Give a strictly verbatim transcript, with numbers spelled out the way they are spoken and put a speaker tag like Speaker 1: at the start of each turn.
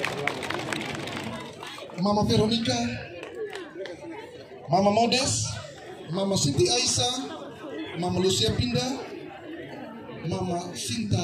Speaker 1: Mama Veronica, Mama Modes, Mama Siti Aisyah, Mama Lucia Pinda, Mama Sinta.